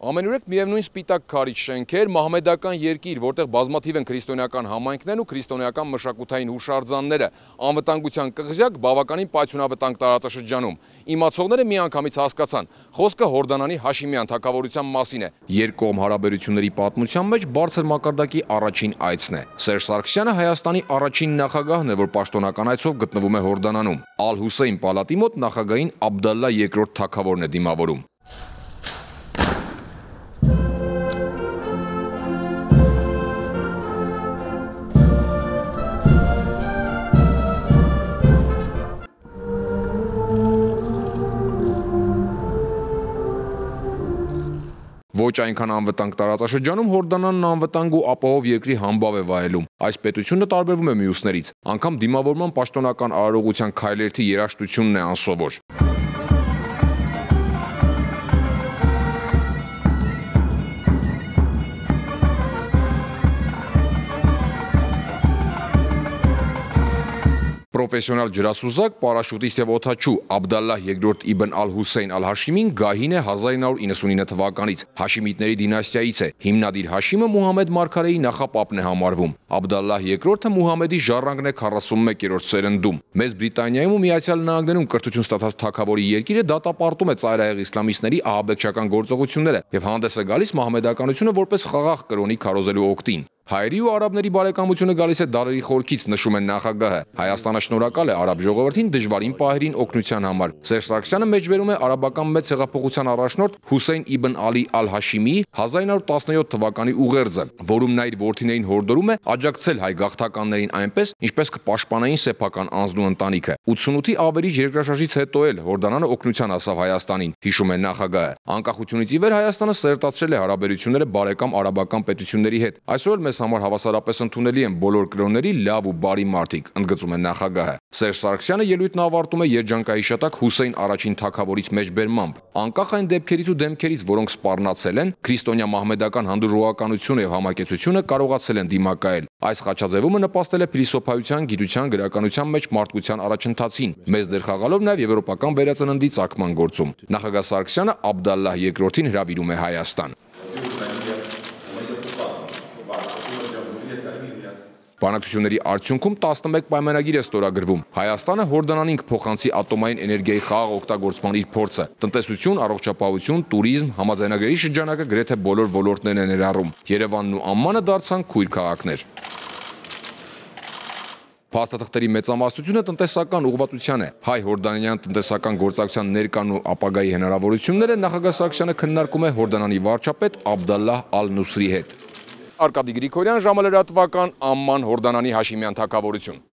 Ամենուրեք միևնույն սպիտակ քարից շենքեր, մահմեդական երկիր, որտեղ բազմաթիվ են քրիստոնեական համայնքներն ու քրիստոնեական մշակութային հուշարձանները, անվտանգության կղզյակ, բավականին պայթյունավտանգ տարածաշրջանում։ Իմացողները միանգամից հասկացան, խոսքը Հորդանանի Հաշիմյան թագավորության մասին է։ Երկկողմ հարաբերությունների պատմության մեջ բարձր մակարդակի առաջին այցն է։ Սերժ Սարգսյանը Հայաստանի առաջին նախագահն է, որ պաշտոնական այցով գտնվում է Հորդանանում։ Ալ-Հուսեյն պալատի մոտ նախագահին Աբդալլահ Երկրորդ թագավորն է դիմավորում։ Ոչ այնքան անվտանգ տարածաշրջանում Հորդանանն անվտանգ ու ապահով երկրի համբավ է վայելում։ Այս պետությունը տարբերվում է մյուսներից, անգամ դիմավորման պաշտոնական արարողության քայլերթի երաժշտությունն է անսովոր։ Պրոֆեսիոնալ ջրասուզակ, պարաշուտիստ և օդաչու Աբդալլահ Երկրորդ Իբն Ալ-Հուսեյն Ալ-Հաշիմին գահին է 1999 թվականից, Հաշիմիտների դինաստիայից է, հիմնադիր Հաշիմը Մուհամեդ Մարգարեի նախապապն է համարվում։ Աբդալլահ Երկրորդը Մուհամեդի ժառանգն է 41-րդ սերնդում։ Մեծ Բրիտանիայում ու Միացյալ Նահանգներում կրթություն ստացած թագավորի երկիրը դատապարտում է ծայրահեղ իսլամիստների ահաբեկչական գործողությունները և հանդես է գալիս մահմեդականությունը որպես խաղաղ կրոնի քարոզելու օգտին։ Հայերի ու արաբների բարեկամությունը գալիս է դարերի խորքից, նշում է նախագահը։ Հայաստանը շնորհակալ է արաբ ժողովրդին դժվարին պահերին օգնության համար։ Սերժ Սարգսյանը մեջբերում է արաբական մեծ հեղափոխության առաջնորդ Հուսեյն Իբն Ալի Ալ-Հաշիմիի 1917 թվականի ուղերձը, որում նա իր որդիներին հորդորում է աջակցել հայ գաղթականներին այնպես, ինչպես կպաշտպանային սեփական անձն ու ընտանիքը։ 88-ի ավերիչ երկրաշարժից հետո էլ Հորդանանը օգնության հասավ Հայաստանին, հիշում է նախագահը։ Անկախությունից ի վեր Հայաստանը սերտացրել է հարաբերությունները բարեկամ արաբական պետությունների հետ։ Այսօր մեզ համար հավասարապես ընդունելի են բոլոր կրոնների լավ ու բարի մարդիկ, ընդգծում է նախագահը։ Սերժ Սարգսյանը ելույթն ավարտում է երջանկահիշատակ Հուսեյն առաջին թագավորից մեջբերմամբ։ Անկախ այն դեպքերից ու դեմքերից, որոնք սպառնացել են, քրիստոնյա մահմեդական հանդուրժողականությունը և համակեցությունը կարողացել են դիմակայել։ Այս խաչաձևումը նպաստել է փիլիսոփայության, գիտության, գրականության մեջ մարդկության առաջընթացին, մեծ դեր խաղալով նաև եվրոպական վերածննդի ծագման գործում։ Նախագահ Սարգսյանը Աբդալլահ Երկրորդին հրավիրում է Հայաստան։ Բանակցությունների արդյունքում 11 պայմանագիր է ստորագրվում։ Հայաստանը Հորդանանին կփոխանցի ատոմային էներգիայի խաղաղ օգտագործման իր փորձը։ Տնտեսություն, առողջապահություն, տուրիզմ, համաձայնագրերի շրջանակը գրեթե բոլոր ոլորտներն են ներառում։ Երևանն ու Ամմանը դարձան քույր քաղաքներ։ Փաստաթղթերի մեծամասնությունը տնտեսական ուղղվածության է։ Հայ-հորդանանյան տնտեսական գործակցության ներկան ու ապագայի հնարավորությունները նախագահ Սարգսյանը քննարկում է Հորդանանի վարչապետ Աբդալլահ Ալ-Նուսրի հետ։ Արկադի Գրիգորյան, ժամը լրատվական, Ամման, Հորդանանի Հաշիմյան թագավորություն։